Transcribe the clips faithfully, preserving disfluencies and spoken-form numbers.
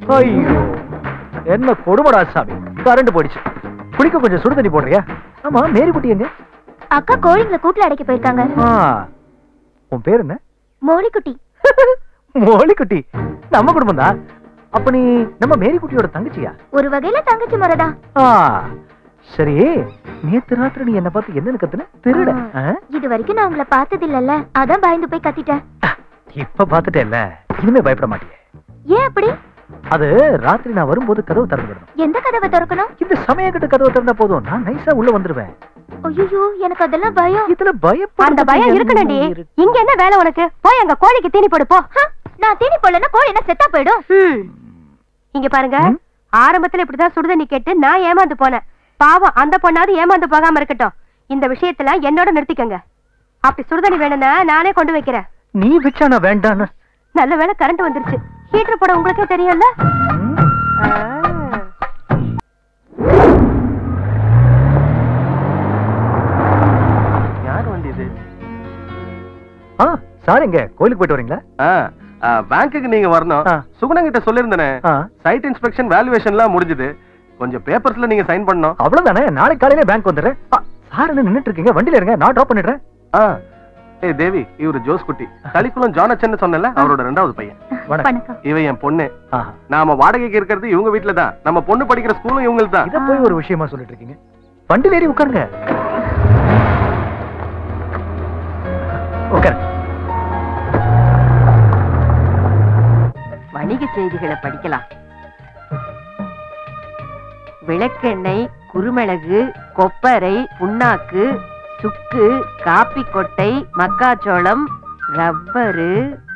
ஐயோ என்ன கொடுமடா சாமி, கரண்ட் போயிடுச்சு. குளிக்க கொஞ்சம் சுடு தண்ணி போடுறியா? ஆமா, மேரி குட்டி எங்க? அக்கா கோழிங்களை கூட்டுல அடைக்க போயிருக்காங்க. உன் பேர் என்ன? மோலிக்குட்டி. மோலிக்குட்டி நம்ம குடும்பம் தான். அப்ப நீ நம்ம மேரி குட்டியோட தங்கச்சியா? ஒரு வகையில தங்கச்சி முறைதான். சரி, நேத்து ராத்திரி நீ என்ன பார்த்து என்னன்னு கத்துன? திருட. இது வரைக்கும் நான் உங்களை பார்த்தது இல்லல்ல, அதான் பயந்து போய் கத்திட்டேன். இப்ப பாத்துட்டேல்ல, இனிமே பயப்பட மாட்டியே. ஏன் அப்படி? அது ராத்திரி நான் வரும்போது கதவு திறந்து விடணும். எந்த கதவை திறக்கணும்? இந்த சமயக்கிட்ட கதவை திறந்தா போதும், நான் நைஸா உள்ள வந்துருவேன். ஐயோ, எனக்கு அதெல்லாம் பயம். இதுல பயம்? அந்த பயம் இருக்கணும்டி. இங்க என்ன வேலை உனக்கு? போய் அங்க கோழிக்கு தீனி போடு போ. நான் தீனி போடலன்னா கோழி என்ன செத்தா போயிடும். இங்க பாருங்க, ஆரம்பத்துல இப்படிதான் சுடுதண்ணி கேட்டு நான் ஏமாந்து போனேன். பாவம் அந்த பொண்ணாவது ஏமாந்து போகாம இருக்கட்டும். இந்த விஷயத்துல என்னோட நிறுத்திக்கங்க. அப்படி சுடுதண்ணி வேணும்னா நானே கொண்டு வைக்கிறேன். நீ வச்சானா வேண்டான்னு? நல்ல வேளை கரண்ட் வந்துருச்சு. ஹீட்டர் போட உங்களுக்கே தெரியும்ல. யார் வண்டி இது? சார், எங்க கோயிலுக்கு போயிட்டு வரீங்களா? பேங்க்குக்கு நீங்க வரணும். சுகுணங்கிட்ட சொல்லிருந்தேனே, சைட் இன்ஸ்பெக்ஷன் வேல்யூவேஷன்லாம் முடிஞ்சது. கொஞ்சம் பேப்பர்ஸ்ல நீங்க சைன் பண்ணணும். அவ்வளவுதானே? நாளைக்கு காலையில பேங்க் வந்துடுறேன். சார் என்ன நின்னுட்டு இருக்கீங்க? வண்டியில இருங்க, நான் டிராப் பண்ணிடுறேன். ஏய் தேவி, இவரு ஜோஸ் குட்டி, தலிக்குளம் ஜானச்சன் சொன்னல, அவரோட ரெண்டாவது பையன். வணக்கம். இவ என் பொண்ணு. நாம வாடகைக்கு இருக்கிறது இவங்க வீட்டுல தான். நம்ம பொண்ணு படிக்கிற ஸ்கூலும் இவங்களுக்கு தான். இத போய் ஒரு விஷயமா சொல்லிட்டு இருக்கீங்க? வண்டியில ஏறி உட்காருங்க. உட்காரு. வணிக செய்திகளை படிக்கலாம். விளக்கெண்ணெய், குருமிளகு, கொப்பரை, புண்ணாக்கு, சுக்கு, காப்பி கொட்டை, மக்காச்சோளம், ரப்பரு,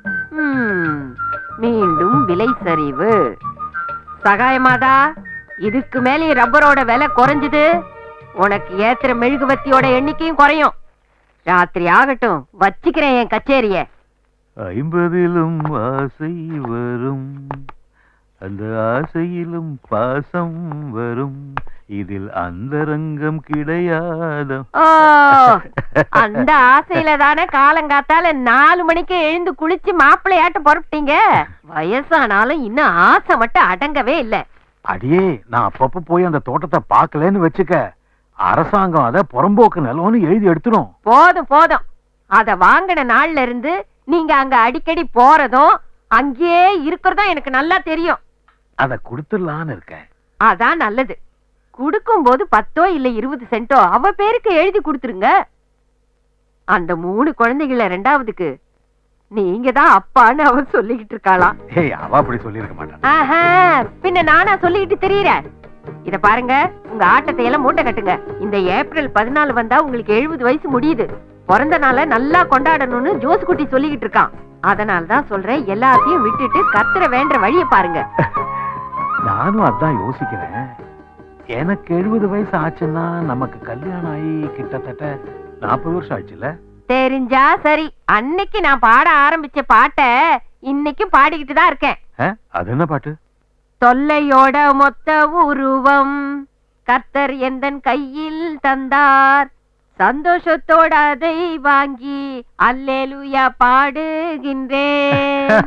மீண்டும் விலை சரிவு. சகாயமாதா, இதுக்கு மேலே ரப்பரோட விலை குறைஞ்சது, உனக்கு ஏத்துற மெழுகுவத்தியோட எண்ணிக்கையும் குறையும். ராத்திரி ஆகட்டும், வச்சுக்கிறேன் என் கச்சேரிய. ஐம்பதிலும் ஆசை வரும், அந்த ஆசையிலும் பாசம் வரும், இதில் அந்த ரங்கம் கிடையாது. அந்த ஆசையில தானே காலங்காத்தால நாலு மணிக்கு எழுந்து குளிச்சு மாப்பிள்ளையாட்ட புறப்பட்டீங்க. வயசானாலும் இன்னும் ஆசை மட்டும் அடங்கவே இல்ல. அடியே, நான் அப்பப்ப போய் அந்த தோட்டத்தை பாக்கலன்னு வச்சுக்க, அரசாங்கம் அத புறம்போக்கு நிலம்னு எழுதி எடுத்துடும். போதும் போதும், அத வாங்கின நாள்ல இருந்து நீங்க அங்க அடிக்கடி போறதும் அங்கேயே இருக்கிறதும் எனக்கு நல்லா தெரியும். அத குடுத்துடலான்னு இருக்கேன். அதான் நல்லது. குடுக்கும் போது பத்தோ இல்ல இருபது சென்டோ அவ பேருக்கு எழுதி கொடுத்துருங்க. அந்த மூணு குழந்தைகள ரெண்டாவதுக்கு நீங்க தான் அப்பான்னு அவ சொல்லிக்கிட்டு இருக்காளாம். ஏய், அவ அப்படி சொல்லி இருக்க மாட்டான். ஆஹா, பின்ன நானா சொல்லிக்கிட்டு தெரியறேன். இத பாருங்க, உங்க ஆட்டத்தை எல்லாம் மூட்டை கட்டுங்க. இந்த ஏப்ரல் பதினாலு வந்தா உங்களுக்கு எழுபது வயசு முடியுது. பிறந்த நாள நல்லா கொண்டாடணும்னு ஜோஸ் குட்டி சொல்லிக்கிட்டு இருக்கான். அதனாலதான் சொல்றேன், எல்லாத்தையும் விட்டுட்டு கத்துற வேண்ட வழிய பாருங்க. நானும் அதான் யோசிக்கிறேன். எனக்கு எழுபது வயசு ஆச்சுன்னா நமக்கு கல்யாணம் ஆகி கிட்டத்தட்ட நாற்பது வருஷம் ஆச்சுல்ல? தெரிஞ்சா சரி. அன்னைக்கு நான் பாட ஆரம்பிச்ச பாட்ட இன்னைக்கும் பாடிக்கிட்டு தான் இருக்கேன். அது என்ன பாட்டு? தொல்லையோட மொத்த உருவம் கர்த்தர் எந்தன் கையில் தந்தார், சந்தோஷத்தோட அதை வாங்கி அல்லேலூயா பாடுகின்றேன்.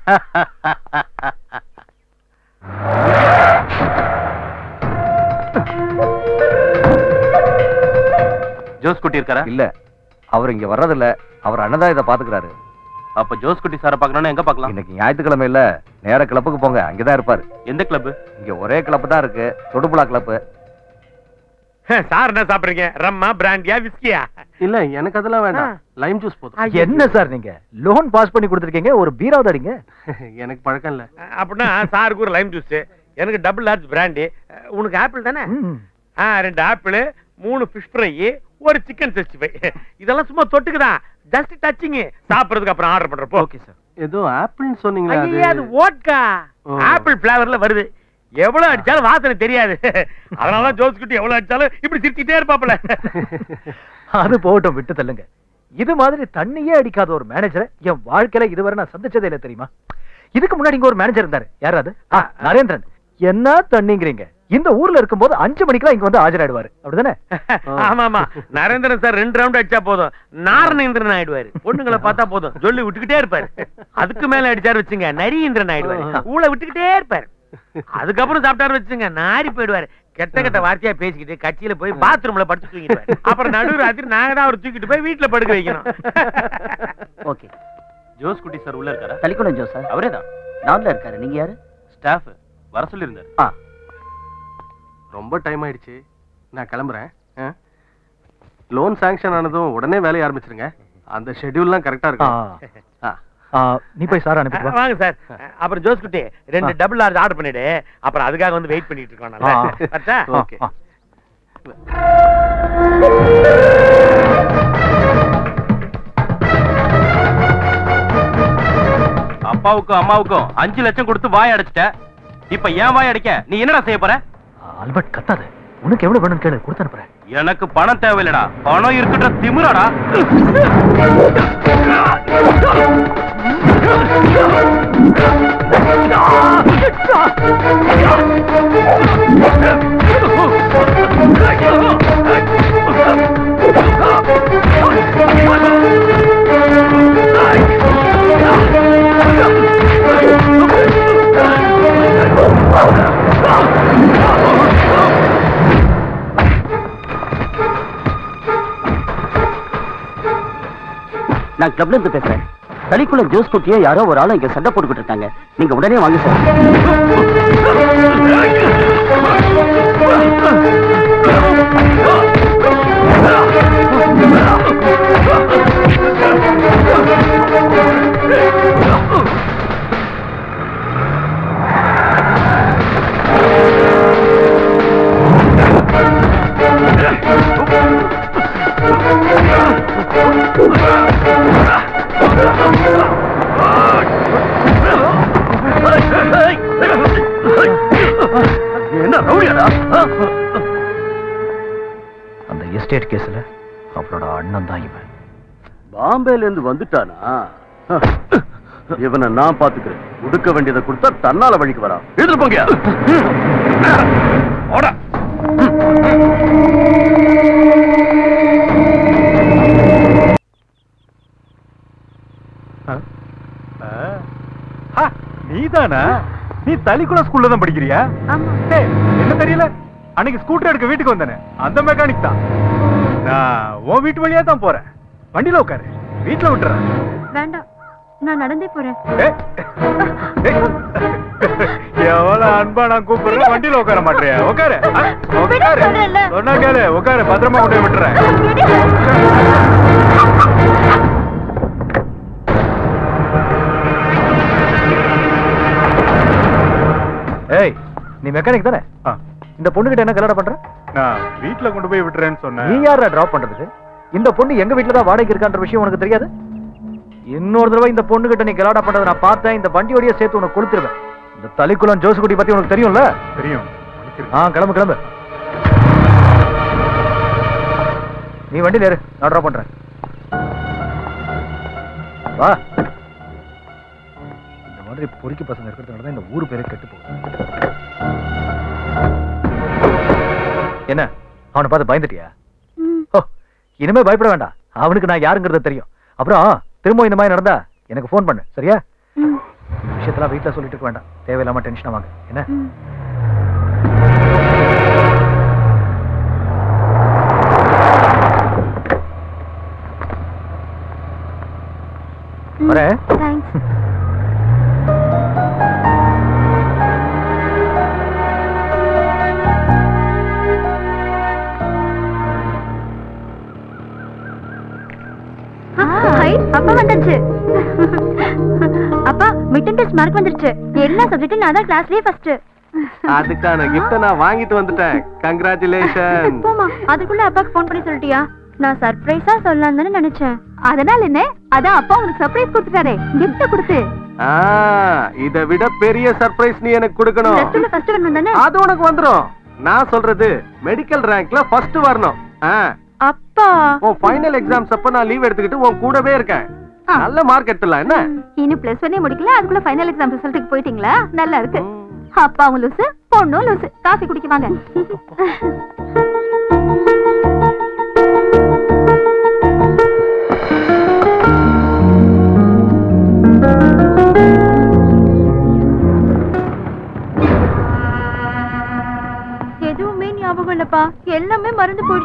ஜோஸ் குட்டி இருக்காரா? இல்ல, அவர் இங்க வர்றதில்ல. அவர் அண்ணதான் இதை பாத்துக்கிறாரு. அப்ப ஜோஸ் குட்டி சாரை பாக்கணும்னா எங்க பாக்கலாம்? இன்னைக்கு ஞாயிற்றுக்கிழமை இல்ல, நேர கிளப்புக்கு போங்க, அங்கதான் இருப்பாரு. எந்த கிளப்? இங்க ஒரே கிளப் தான் இருக்கு, தொடுப்புலா கிளப். சார் என்ன சாப்பிடுறீங்க? ரம்மா, பிராண்டியா, விஸ்கியா? இல்ல, எனக்கு அதெல்லாம் வேண்டாம், லைம் ஜூஸ் போதும். என்ன சார் நீங்க லோன் பாஸ் பண்ணி கொடுத்துருக்கீங்க, ஒரு பீராவது அடிங்க. எனக்கு பழக்கம் இல்ல. அப்படின்னா சாருக்கு ஒரு லைம் ஜூஸ், எனக்கு டபுள் லார்ஜ் பிராண்டி. உனக்கு ஆப்பிள் தானே? ரெண்டு ஆப்பிள், மூணு ஃபிஷ் ஃப்ரை, ஒரு சிக்கன் சிக்ஸ்டி ஃபைவ். இதெல்லாம் சும்மா தொட்டுக்குதான், ஜஸ்ட் டச்சிங். சாப்பிடுறதுக்கு அப்புறம் ஆர்டர் பண்றப்போ. Okay sir. ஏதோ ஆப்பிள் சொன்னீங்களா? அது வோட்கா, ஆப்பிள் ஃபிளேவர்ல வருது. எவ்வளவு அடிச்சாலும் வாசனை தெரியாது. அதனாலதான் ஜோஸ் குட்டி எவ்வளவு அடிச்சாலும் இப்படி சிரிச்சிட்டே இருப்பாப்ல. அது போகட்டும், விட்டு தள்ளுங்க. இது மாதிரி தண்ணியே அடிக்காத ஒரு மேனேஜரை என் வாழ்க்கையில இதுவரை நான் சந்திச்சதே இல்ல தெரியுமா? இதுக்கு முன்னாடி இங்க ஒரு மேனேஜர் இருந்தாரு. யாரு அது? நரேந்திரன். என்ன தண்ணிங்கிறீங்க? இந்த ஊர்ல இருக்கும் போது அஞ்சு மணிக்கெல்லாம் இங்க வந்து ஆஜராயிடுவாரு, அப்படிதானே? ஆமா ஆமா, நரேந்திரன் சார் ரெண்டு ரவுண்ட் அடிச்சா போதும் நாரணேந்திரன் ஆயிடுவாரு. பொண்ணுங்களை பார்த்தா போதும் சொல்லி விட்டுக்கிட்டே இருப்பாரு. அதுக்கு மேல அடிச்சாரு வச்சுங்க, நரீந்திரன் ஆயிடுவாரு. ஊழ விட்டுக்கிட்டே இருப்பாரு. அதுக்கப்புறம் சாப்பிட்டாரு வச்சுங்க நாரி போயிடுவாரு. கெட்ட கெட்ட வார்த்தையா பேசிக்கிட்டு கட்சியில போய் பாத்ரூம்ல படுத்து தூங்கிடுவாரு. அப்புறம் நடுவு ராத்திரி நாங்க தான் அவர் தூக்கிட்டு போய் வீட்டுல படுக்க வைக்கணும். ஓகே. ஜோஸ் குட்டி சார் உள்ள இருக்காரா? Thalikulam Jose sir. அவரே தான். நான்ல இருக்காரு. நீங்க யாரு? ஸ்டாஃப் வர சொல்லியிருந்தாரு. ஆ. ரொம்ப டைம் ஆயிடுச்சு, நான் கிளம்புறேன். லோன் சாங்ஷன் ஆனதும் உடனே வேலையை ஆரம்பிச்சிருங்க. அந்த ஷெட்யூல்லாம் கரெக்டா இருக்கும். நீ போய் சார் அனுப்பி வாங்க சார். அப்புறம் ஜோஸ் குட்டி ரெண்டு டபுள் லார்ஜ் ஆர்டர் பண்ணிடு. அப்புறம் அதுக்காக வந்து வெயிட் பண்ணிட்டு இருக்கோம். ஓகே. அப்பாவுக்கும் அம்மாவுக்கும் அஞ்சு லட்சம் கொடுத்து வாய் அடைச்சிட்ட. இப்ப ஏன் வாய் அடைக்க நீ என்னடா செய்ய போற? ஆல்பர்ட் கத்தாத. உனக்கு எவ்வளவு வேணும் கேளு, கொடுத்து அனுப்புறேன். எனக்கு பணம் தேவையில்லடா, பணம் இருக்கின்ற திமிராடா. நான் கிளப்ல இருந்து பேசுறேன். தலிக்குளம் ஜோஸ் குட்டியை யாரோ ஒரு ஆளு இங்க சண்டை போட்டுக்கிட்டு இருக்காங்க. நீங்க உடனே வாங்க சார். என்ன ரவுடியாடா? அந்த எஸ்டேட் கேஸ்ல அவரோட அண்ணன் தான் இவன். பாம்பேல இருந்து வந்துட்டானா? இவனை நான் பாத்துக்கிறேன். உடுக்க வேண்டியதை கொடுத்தா தன்னால வழிக்கு வரா. எதிர்ப்போங்க. நீதானா? நீ தலிக்குள ஸ்கூல்ல தான் படிக்கிறியா? என்ன தெரியல, அன்னைக்கு ஸ்கூட்டர் எடுக்க வீட்டுக்கு வந்தேனே அந்த மெக்கானிக் தான். நான் உன் வீட்டு வழியா தான் போறேன். வண்டியில உட்காரு, வீட்டுல விட்டுறேன். வேண்டாம், நான் நடந்தே போறேன். எவ்வளவு அன்பா நான் கூப்பிடுறேன், வண்டியில உட்கார மாட்டேன். உட்காரு உட்காரு சொன்னா கேளு. உட்காரு, பத்திரமா கொண்டு போய் விட்டுறேன். ஏய், நீ மெக்கானிக் தானே? இந்த பொண்ணு கிட்ட என்ன கல்யாணம் பண்ற? நான் வீட்டுல கொண்டு போய் விட்டுறேன்னு சொன்னேன். நீ யாரா டிராப் பண்றதுக்கு? இந்த பொண்ணு எங்க வீட்டுல தான் வாடகைக்கு இருக்கான்ற விஷயம் உனக்கு தெரியாது? இன்னொரு தடவை இந்த பொண்ணு கிட்ட நீ கல்யாணம் பண்றதை நான் பார்த்தேன், இந்த வண்டியோடய சேர்த்து உனக்கு கொடுத்துருவேன். இந்த தலிக்குளம் ஜோசுகுட்டி பத்தி உனக்கு தெரியும்ல? தெரியும். ஆ, கிளம்பு கிளம்பு. நீ வண்டியில ஏறு, நான் டிராப் பண்றேன். வா. இந்த மாதிரி பொறுக்கி பசங்க இருக்கிறதுனால தான் இந்த ஊர் பேரே கெட்டு போகுது. என்ன, அவனை பார்த்து பயந்துட்டியா? ஓ, இனிமே பயப்பட வேண்டாம். அவனுக்கு நான் யாருங்கிறது தெரியும். அப்புறம் திரும்ப இந்த மாதிரி நடந்தா எனக்கு போன் பண்ணு, சரியா? விஷயத்தெல்லாம் வீட்டுல சொல்லிட்டு இருக்க வேண்டாம். தேவையில்லாம டென்ஷன் ஆவாங்க. என்ன? வரேன். அப்பா வந்துருச்சு. அப்பா மிட்டன் டெஸ்ட் மார்க் வந்துருச்சு. எல்லா சப்ஜெக்ட்டும் நான் தான் கிளாஸ்லயே ஃபர்ஸ்ட். அதுக்கான கிஃப்ட் நான் வாங்கிட்டு வந்துட்டேன். கங்க்ராச்சுலேஷன். போமா, அதுக்குள்ள அப்பாக்கு ஃபோன் பண்ணி சொல்லிட்டியா? நான் சர்ப்ரைஸா சொல்லலாம்னு தானே நினைச்சேன். அதனால என்ன? அதான் அப்பா உங்களுக்கு சர்ப்ரைஸ் கொடுத்துட்டாரே, கிஃப்ட் கொடுத்து. ஆ, இத விட பெரிய சர்ப்ரைஸ் நீ எனக்கு கொடுக்கணும். டெஸ்ட்ல ஃபர்ஸ்ட் வரணும் தானே? அது உனக்கு வந்துரும். நான் சொல்றது மெடிக்கல் ரேங்க்ல ஃபர்ஸ்ட் வரணும். அப்பா, உன் ஃபைனல் எக்ஸாம்ஸ் அப்ப நான் லீவ் எடுத்துக்கிட்டு உன் கூடவே இருக்கேன். நல்ல மார்க் எடுத்துடலாம். என்ன, இன்னும் பிளஸ் ஒன்னே முடிக்கல, அதுக்குள்ள ஃபைனல் எக்ஸாம் ரிசல்ட்டுக்கு போயிட்டீங்களா? நல்லா இருக்கு. அப்பாவும் லூசு, பொண்ணும் லூசு. காஃபி குடிக்க வாங்க.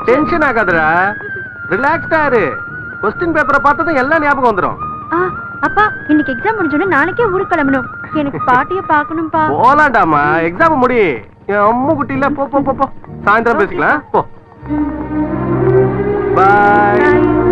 டென்ஷன் ஆகாதடா, ரிலாக்ஸ்டா இரு. கொஸ்டின் பேப்பரை பார்த்ததும் எல்லாம் ஞாபகம் வந்துடும். அப்பா இன்னைக்கு எக்ஸாம் முடிஞ்சோடனே நாளைக்கே ஊருக்கு கிளம்பணும். எனக்கு பாட்டிய பார்க்கணும்பா. போலாண்டாமா, எக்ஸாம் முடி. என் அம்மு குட்டில போ போ போ போ. சாயந்தரம் பேசிக்கலாம் போ. பாய்.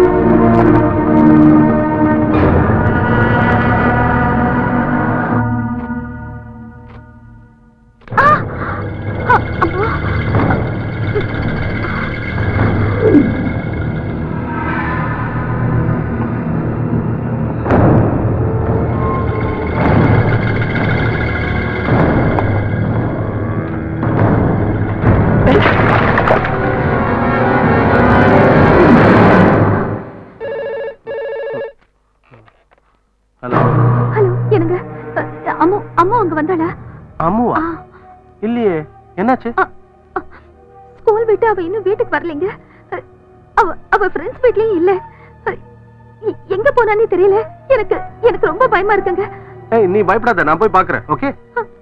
ஹலோ ஹலோ, என்னங்க? அம்மு அம்மு அங்க வந்தாளா? அம்முவா? இல்லையே, என்னாச்சு? ஸ்கூல் விட்டு அவ இன்னும் வீட்டுக்கு வரலைங்க. அவ அவ ஃப்ரெண்ட்ஸ் வீட்லயும் இல்ல. எங்க போனானே தெரியல. எனக்கு எனக்கு ரொம்ப பயமா இருக்குங்க. ஏய், நீ பயப்படாத, நான் போய் பார்க்கறேன். ஓகே?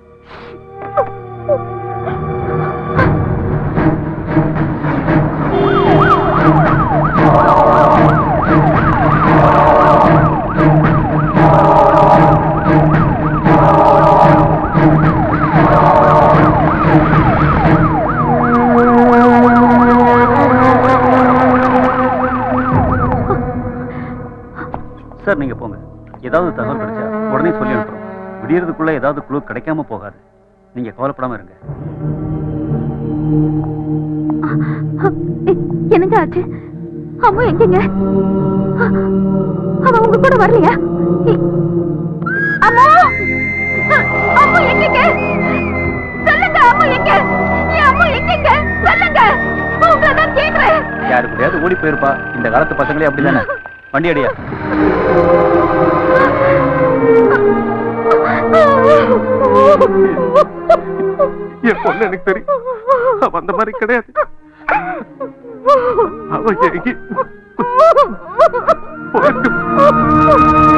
சார் நீங்க போங்க. ஏதாவது தகவல் கிடைச்சா உடனே சொல்லி அனுப்புறோம். விடியறதுக்குள்ள ஏதாவது குழு கிடைக்காம போகாது. நீங்க கவலைப்படாம இருங்க. என்னங்க ஆச்சு? அம்மா எங்கங்க? அவ உங்க கூட வரலையா? அம்மா அம்மா எங்கங்க? சொல்லுங்க, அம்மா எங்க? என் அம்மா எங்கங்க? சொல்லுங்க, உங்களை தான் கேக்குறேன். யாரு கூடயாவது ஓடி போயிருப்பா. இந்த காலத்து பசங்களே அப்படிதானே. வண்டி அடியா. என் பொண்ணு எனக்கு தெரியும். அவ அந்த மாதிரி கிடையாது. அவ எங்கி